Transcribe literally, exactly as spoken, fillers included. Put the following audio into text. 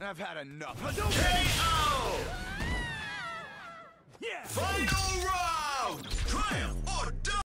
I've had enough. K O! Yeah! Final round! Triumph or die!